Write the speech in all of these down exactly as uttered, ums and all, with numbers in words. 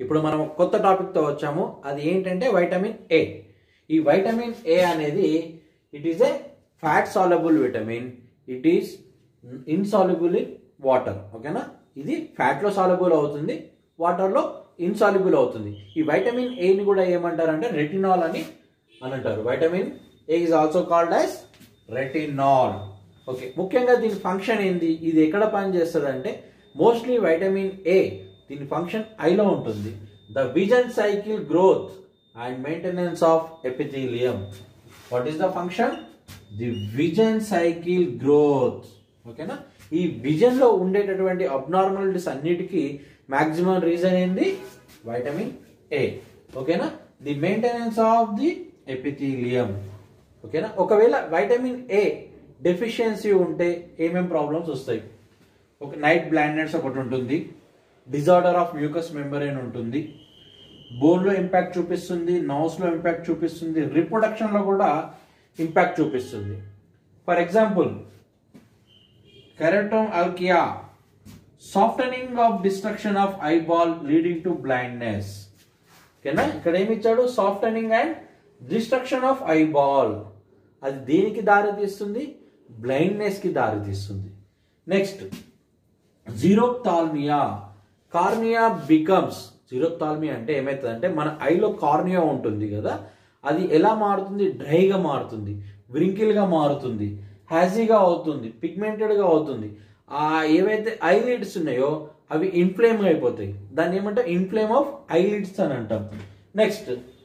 ఇప్పుడు మనం కొత్త టాపిక్ తో వచ్చాము. అది ఏంటంటే వైటమిన్ ఏ. ఈ వైటమిన్ ఏ అనేది it is a fat soluble vitamin. It is insoluble in water. ఓకేనా, ఇది ఫ్యాట్ లో సాల్యుబుల్ అవుతుంది, వాటర్ లో ఇన్సాల్యుబుల్ అవుతుంది. ఈ వైటమిన్ ఏ ని కూడా ఏమంటారంటే రెటినాల్ అని అని అంటారు. Vitamin A is also called as retinol. Okay, ముఖ్యంగా దీని ఫంక్షన్ ఏంది, ఇది ఎక్కడ పనిచేస్తుంది అంటే మోస్ట్లీ వైటమిన్ ఏ దీని ఫంక్షన్ ఐలో ఉంటుంది. The vision cycle growth and maintenance of epithelium. What is the function? The vision cycle growth. ఓకేనా, ఈ విజన్ లో ఉండేటటువంటి అబ్నార్మాలిటీస్ అన్నిటికీ మాక్సిమం రీజన్ ఏంది? Vitamin A. ఓకేనా, the maintenance of the epithelium. ఓకేనా, ఒకవేళ వైటమిన్ ఏ డెఫిషియన్సీ ఉంటే ఏమేం ప్రాబ్లమ్స్ వస్తాయి? ఒక నైట్ బ్లైండ్నెస్ ఒకటి ఉంటుంది, డిజార్డర్ ఆఫ్ మ్యూకస్ మెంబ్రేన్ ఉంటుంది, బోన్ లో ఇంపాక్ట్ చూపిస్తుంది, నర్వ్స్ లో ఇంపాక్ట్ చూపిస్తుంది, రిప్రొడక్షన్ లో కూడా ఇంపాక్ట్ చూపిస్తుంది. For example keratomalacia, softening of destruction of eyeball leading to blindness. ఓకేనా, ఇక్కడ ఏమి ఇచ్చాడు? Softening and destruction of eyeball. అది దేనికి దారి తీస్తుంది? బ్లైండ్నెస్ కి దారి తీస్తుంది. Next xerophthalmia, cornea becomes. Xerophthalmia అంటే ఏమవుతుంది అంటే మన ఐలో కార్నియా ఉంటుంది కదా, అది ఎలా మారుతుంది? డ్రైగా మారుతుంది, వ్రింకిల్గా మారుతుంది, హ్యాజీగా అవుతుంది, పిగ్మెంటెడ్గా అవుతుంది. ఆ ఏవైతే ఐలిడ్స్ ఉన్నాయో అవి ఇన్ఫ్లేమ్ అయిపోతాయి. దాన్ని ఏమంటే ఇన్ఫ్లేమ్ ఆఫ్ ఐలిడ్స్ అని అంటాం. Next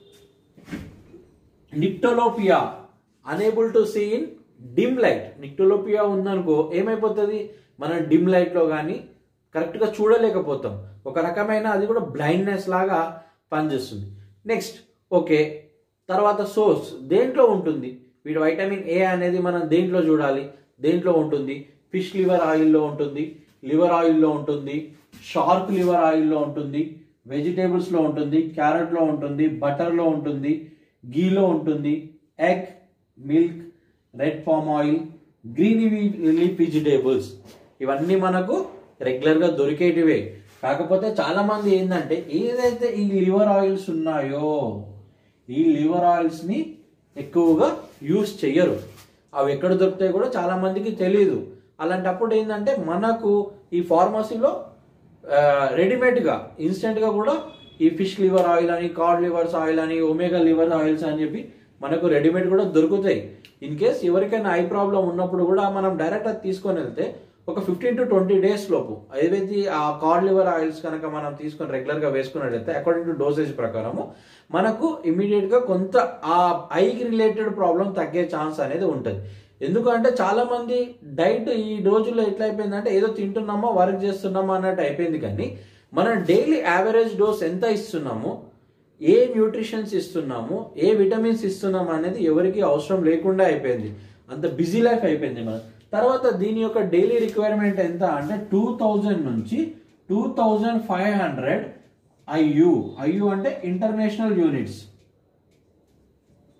nyctalopia, unable to see in dim light. Nyctalopia ఉందనుకో ఏమైపోతుంది? మనం డిమ్ లైట్ లో కానీ కరెక్ట్ గా చూడలేకపోతాం. ఒక రకమైన అది కూడా బ్లైండ్నెస్ లాగా పనిచేస్తుంది. నెక్స్ట్ ఓకే, తర్వాత సోర్స్ దేంట్లో ఉంటుంది? వీటి వైటమిన్ ఏ అనేది మనం దేంట్లో చూడాలి? దేంట్లో ఉంటుంది? ఫిష్ లివర్ ఆయిల్లో ఉంటుంది, లివర్ ఆయిల్లో ఉంటుంది, షార్క్ లివర్ ఆయిల్లో ఉంటుంది, వెజిటేబుల్స్ లో ఉంటుంది, క్యారెట్ లో ఉంటుంది, బటర్ లో ఉంటుంది, గీలో ఉంటుంది, egg, milk, red palm oil, green leaf vegetables. ఇవన్నీ మనకు రెగ్యులర్ గా దొరికేటివే. కాకపోతే చాలా మంది ఏంటంటే ఏదైతే ఈ లివర్ ఆయిల్స్ ఉన్నాయో ఈ లివర్ ఆయిల్స్ ని ఎక్కువగా యూస్ చెయ్యరు. అవి ఎక్కడ దొరుకుతాయి కూడా చాలా మందికి తెలియదు. అలాంటప్పుడు ఏంటంటే మనకు ఈ ఫార్మసీలో రెడీమేడ్ గా ఇన్స్టెంట్ గా కూడా ఈ ఫిష్ లివర్ ఆయిల్ అని, కార్డ్ లివర్స్ ఆయిల్ అని, ఒమేగా లివర్ ఆయిల్స్ అని చెప్పి మనకు రెడీమేడ్ కూడా దొరుకుతాయి. ఇన్ కేస్ ఎవరికైనా ఐ ప్రాబ్లం ఉన్నప్పుడు కూడా మనం డైరెక్ట్ అది తీసుకొని వెళ్తే ఒక ఫిఫ్టీన్ టు ట్వంటీ డేస్ లోపు ఏదైతే ఆ కార్డ్ లివర్ ఆయిల్స్ కనుక మనం తీసుకొని రెగ్యులర్ గా వేసుకున్నట్లయితే అకార్డింగ్ టు డోసేజ్ ప్రకారము మనకు ఇమీడియట్ గా కొంత ఆ ఐకి రిలేటెడ్ ప్రాబ్లం తగ్గే ఛాన్స్ అనేది ఉంటుంది. ఎందుకంటే చాలా మంది డైట్ ఈ రోజుల్లో ఎట్లా అయిపోయిందంటే ఏదో తింటున్నామో వర్క్ చేస్తున్నామో అన్నట్టు అయిపోయింది. కానీ మనం డైలీ యావరేజ్ డోస్ ఎంత ఇస్తున్నామో, ఏ న్యూట్రిషన్స్ ఇస్తున్నాము, ఏ విటమిన్స్ ఇస్తున్నాము అనేది ఎవరికి అవసరం లేకుండా అయిపోయింది. అంత బిజీ లైఫ్ అయిపోయింది మన. తర్వాత దీని యొక్క డైలీ రిక్వైర్మెంట్ ఎంత అంటే టూ థౌజండ్ నుంచి two thousand five hundred IU. IU అంటే ఇంటర్నేషనల్ యూనిట్స్.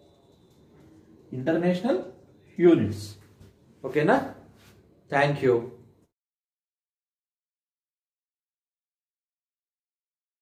International units. ఓకేనా, థ్యాంక్ యూ.